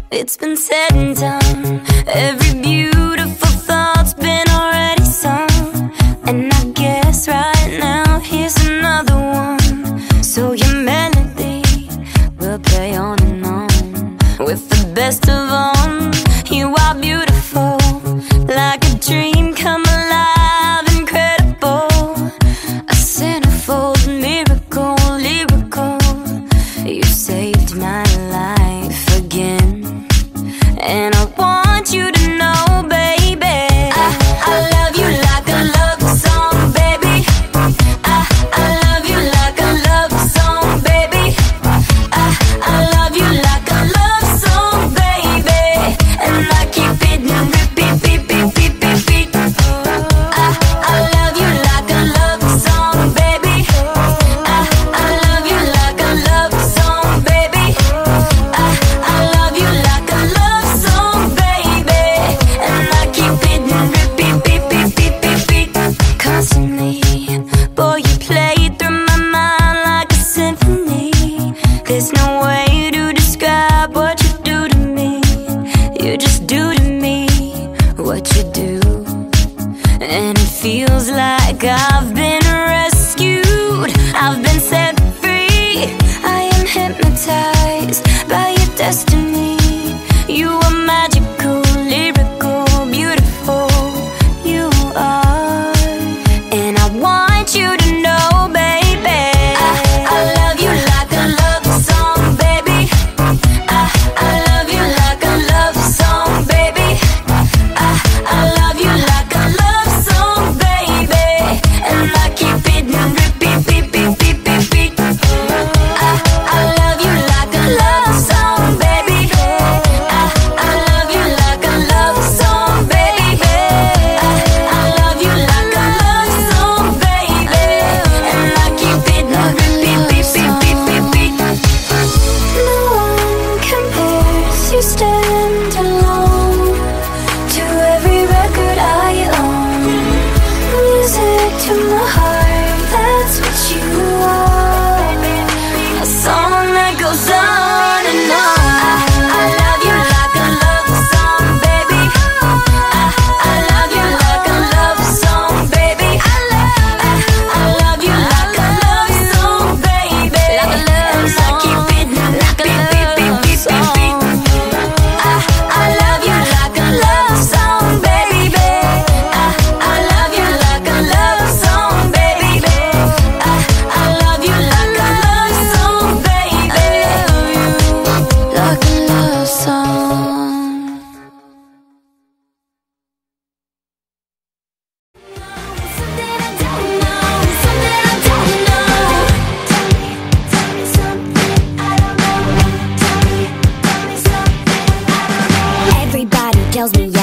It's been said and done. Every beautiful thought's been already sung. And I guess right now here's another one. So your melody will play on and on. With the best of all, you are beautiful, like a dream come alive, incredible. A centerfold, miracle, lyrical. You saved my life again. And I want you to know, baby, I love you like a love song, baby. I love you like a love song, baby. I love you like a love song, baby. And I keep it re-pe-pe-pe-peat. I love you like a love song, baby. I love you like a love song, baby. I love you like a love song, baby. And I keep it re-pe-pe-pe-peat. Constantly, boy, you play through my mind like a symphony. There's no way to describe what you do to me. You just do to me what you do. And it feels like I've been rescued, I've been set free. I am hypnotized by your destiny. You are magical, lyrical, beautiful. You are. And I want you to know, baby, I love you like a love song, baby. I love you like a love song, baby. I love you like a love song, baby. And I keep it re-pe-pe-pe-peat. I love you like a love song, baby. I love you like a love song, baby. I love you like a love song, baby. And I keep it re-pe-pe-pe-peat. No one compares, you stand alone to every record I own. Music to my heart, that's what you are. A song that goes on and on. I love you like a love song, baby. I love you like a love song, baby. I love you like a love song, baby. And I keep it like a love song. I love you like a love song, baby. I love you like a love song, baby. I love you like a love song, baby. Like a love song. Something I don't know, something I don't know. Tell me something I don't know. Tell me something I don't know. Everybody tells me